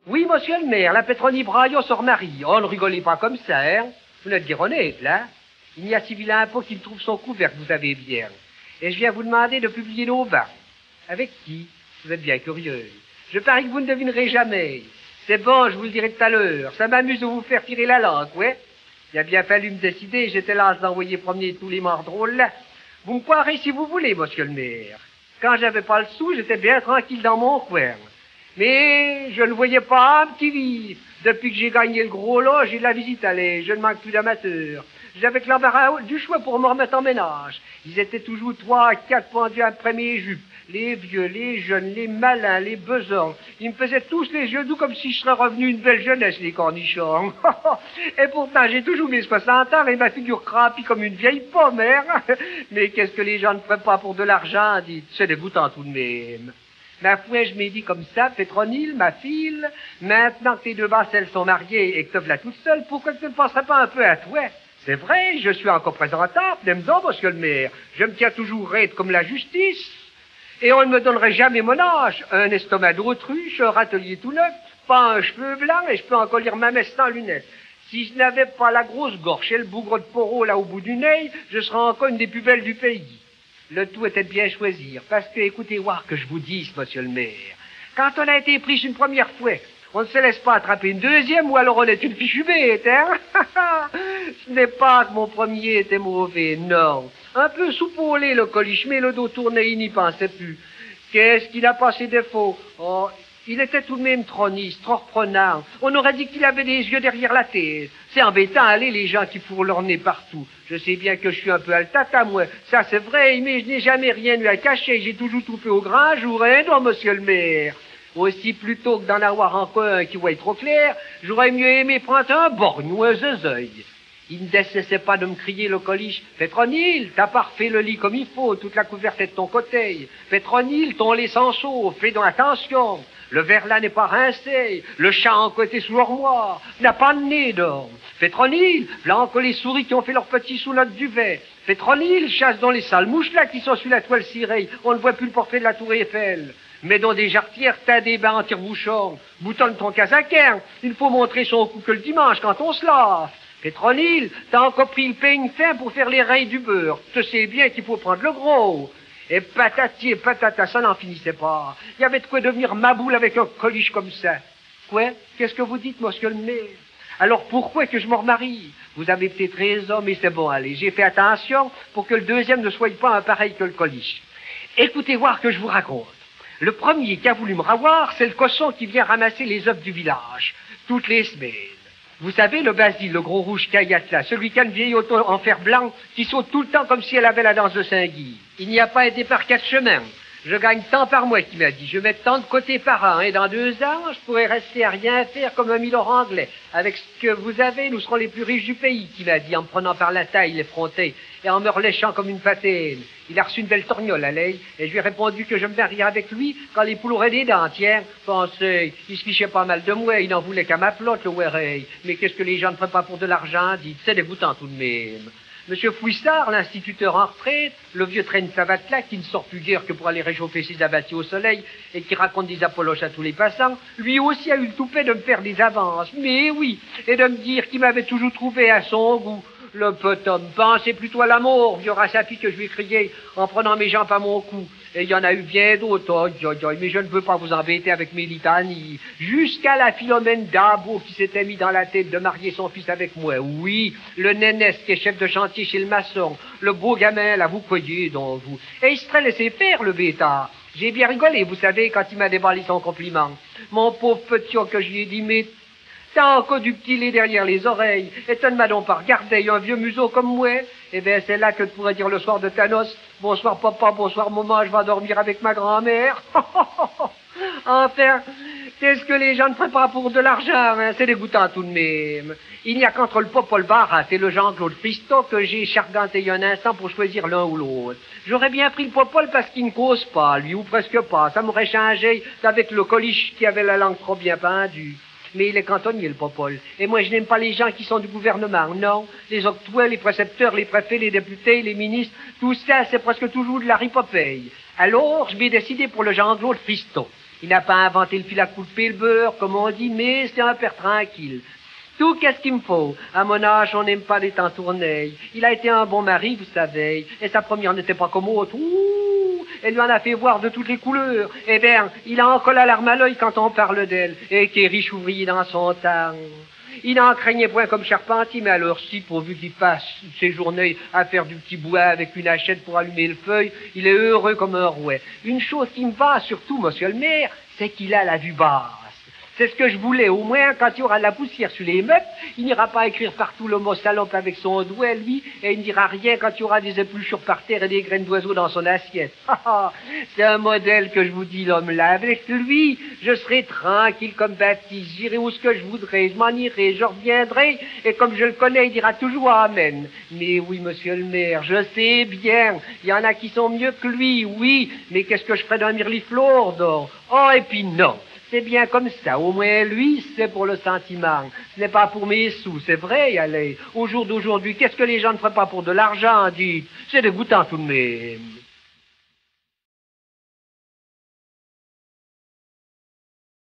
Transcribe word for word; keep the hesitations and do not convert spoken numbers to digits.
Oui, monsieur le maire, la Pétronie Braillot se remarie. Oh, ne rigolez pas comme ça, hein. Vous n'êtes guère honnête, là. Il n'y a si vilain impôt qu'il trouve son couvercle, vous savez bien. Et je viens vous demander de publier nos vins. Avec qui? Vous êtes bien curieux. Je parie que vous ne devinerez jamais. C'est bon, je vous le dirai tout à l'heure. Ça m'amuse de vous faire tirer la langue, ouais. Il a bien fallu me décider, j'étais là d'envoyer promener tous les morts drôles, là. Vous me croirez si vous voulez, monsieur le maire. Quand j'avais pas le sou, j'étais bien tranquille dans mon coin. Mais je ne voyais pas un petit vif. Depuis que j'ai gagné le gros lot, j'ai de la visite à l'aise. Je ne manque plus d'amateurs. J'avais que l'embarras du choix pour me remettre en ménage. Ils étaient toujours trois, quatre pendus après mes jupes. Les vieux, les jeunes, les malins, les besants. Ils me faisaient tous les yeux doux comme si je serais revenu une belle jeunesse, les cornichons. Et pourtant, j'ai toujours mes soixante ans et ma figure crapie comme une vieille pomme, hein. Mais qu'est-ce que les gens ne feraient pas pour de l'argent, dites. C'est dégoûtant tout de même. Ma foi, je m'ai dit comme ça, Pétronille, ma fille, maintenant que tes deux basselles sont mariées et que te voilà toute seule, pourquoi tu ne penserais pas un peu à toi? C'est vrai, je suis encore présentable, n'aime-donc, monsieur le maire. Je me tiens toujours raide comme la justice. Et on ne me donnerait jamais mon âge. Un estomac d'autruche, un râtelier tout neuf, pas un cheveu blanc, et je peux encore lire ma messe sans lunettes. Si je n'avais pas la grosse gorge et le bougre de poro là au bout du nez, je serais encore une des plus belles du pays. Le tout était de bien choisir, parce que, écoutez, voir que je vous dise, monsieur le maire, quand on a été pris une première fois, on ne se laisse pas attraper une deuxième, ou alors on est une fichue bête, hein. Ce n'est pas que mon premier était mauvais, non. Un peu soupolé, le Coluche, mais le dos tourné, il n'y pensait plus. Qu'est-ce qu'il a pas ses défauts? Oh, il était tout de même troniste, trop reprenant. On aurait dit qu'il avait des yeux derrière la tête. C'est embêtant, allez, les gens qui fourrent leur nez partout. Je sais bien que je suis un peu altata, moi. Ça, c'est vrai, mais je n'ai jamais rien eu à cacher. J'ai toujours tout fait au grand jour, hein, non, monsieur le maire? Aussi, plutôt que d'en avoir encore un qui voit trop clair, j'aurais mieux aimé prendre un borgne ou un zeuzeul. Il ne cessait pas de me crier, le Coluche. Pétronille, t'as pas refait le lit comme il faut, toute la couverte est de ton côté. Pétronille, ton lait sans chaud, fais donc attention. Le verre là n'est pas rincé, le chat en côté sous l'armoire, n'a pas de nez d'or. Pétronille, là encore les souris qui ont fait leur petit sous notre duvet. Pétronille, chasse dans les sales mouches là qui sont sur la toile cirée, on ne voit plus le portrait de la tour Eiffel. Mets dans des jarretières, t'as des bains en tire-bouchon. Boutonne ton casaquin, il faut montrer son cou que le dimanche quand on se lave. Pétronille, t'as encore pris le peigne fin pour faire les reins du beurre. Tu sais bien qu'il faut prendre le gros. Et patati et patata, ça n'en finissait pas. Il y avait de quoi devenir maboule avec un Coluche comme ça. Quoi? Qu'est-ce que vous dites, monsieur le maire? Alors pourquoi que je me remarie? Vous avez peut-être raison, mais c'est bon, allez, j'ai fait attention pour que le deuxième ne soit pas un pareil que le Coluche. Écoutez voir que je vous raconte. Le premier qui a voulu me ravoir, c'est le cochon qui vient ramasser les œufs du village, toutes les semaines. Vous savez, le Basile, le gros rouge caillasse là, celui qui a une vieille auto en fer blanc, qui saute tout le temps comme si elle avait la danse de Saint-Guy. Il n'y a pas été par quatre chemins. Je gagne tant par mois, qui m'a dit. Je mets tant de côté par an, et dans deux ans, je pourrais rester à rien faire comme un milord anglais. Avec ce que vous avez, nous serons les plus riches du pays, qui m'a dit, en me prenant par la taille l'effronté, et en me reléchant comme une patène. Il a reçu une belle torgnole à l'œil, et je lui ai répondu que je me marierais avec lui quand les poules auraient des dents, tiens. Pensez, il se fichait pas mal de moi, il n'en voulait qu'à ma flotte, le Werey. Mais qu'est-ce que les gens ne feraient pas pour de l'argent, dites, c'est dégoûtant tout de même. Monsieur Fouissard, l'instituteur en retraite, le vieux traîne savate là, qui ne sort plus guère que pour aller réchauffer ses abattis au soleil et qui raconte des apoloches à tous les passants, lui aussi a eu le toupet de me faire des avances. Mais oui, et de me dire qu'il m'avait toujours trouvé à son goût. Le petit homme pensait plutôt à l'amour, vieux rasapi que je lui ai crié en prenant mes jambes à mon cou. Et il y en a eu bien d'autres, oh, oh, oh, mais je ne veux pas vous embêter avec mes litanies. Jusqu'à la Philomène Dabo qui s'était mis dans la tête de marier son fils avec moi. Oui, le Nénès qui est chef de chantier chez le maçon. Le beau gamin, là, vous croyez donc, vous. Et il se serait laissé faire, le bêta. J'ai bien rigolé, vous savez, quand il m'a déballé son compliment. Mon pauvre petit homme que je lui ai dit, mais t'as encore du petit lait derrière les oreilles. Étonne-moi donc pas regarder un vieux museau comme moi. Eh bien, c'est là que tu pourrais dire le soir de Thanos, bonsoir papa, bonsoir maman, je vais dormir avec ma grand-mère. Enfin, qu'est-ce que les gens ne feraient pas pour de l'argent, hein? C'est dégoûtant tout de même. Il n'y a qu'entre le Popol Barras et le Jean-Claude Fristo que j'ai charganté un instant pour choisir l'un ou l'autre. J'aurais bien pris le Popol parce qu'il ne cause pas, lui, ou presque pas. Ça m'aurait changé avec le Coluche qui avait la langue trop bien pendue. Mais il est cantonnier, le Popol. Et moi, je n'aime pas les gens qui sont du gouvernement, non. Les octrois, les précepteurs, les préfets, les députés, les ministres, tout ça, c'est presque toujours de la ripopée. Alors, je m'ai décidé pour le Jean-Claude Fristo. Il n'a pas inventé le fil à couper le beurre, comme on dit, mais c'est un père tranquille. Tout qu'est-ce qu'il me faut. À mon âge, on n'aime pas les temps tourneils. Il a été un bon mari, vous savez, et sa première n'était pas comme autre. Ouh, elle lui en a fait voir de toutes les couleurs. Eh bien, il a encore la larme à l'œil quand on parle d'elle, et qui est riche ouvrier dans son temps. Il n'en craignait point comme Charpentier, mais alors si, pourvu qu'il passe ses journées à faire du petit bois avec une hachette pour allumer le feuille, il est heureux comme un rouet. Une chose qui me va surtout, monsieur le maire, c'est qu'il a la vue basse. C'est ce que je voulais. Au moins, quand il y aura de la poussière sur les meubles, il n'ira pas écrire partout le mot salope avec son doigt, lui, et il ne dira rien quand il y aura des épluchures par terre et des graines d'oiseaux dans son assiette. C'est un modèle que je vous dis, l'homme-là. Avec lui, je serai tranquille comme Baptiste. J'irai où ce que je voudrais. Je m'en irai, je reviendrai, et comme je le connais, il dira toujours amen. Mais oui, monsieur le maire, je sais bien. Il y en a qui sont mieux que lui, oui. Mais qu'est-ce que je ferais d'un mirliflor d'or? Oh, et puis non. C'est bien comme ça. Au moins, lui, c'est pour le sentiment. Ce n'est pas pour mes sous. C'est vrai, allez. Au jour d'aujourd'hui, qu'est-ce que les gens ne feraient pas pour de l'argent, dites? C'est dégoûtant tout de même.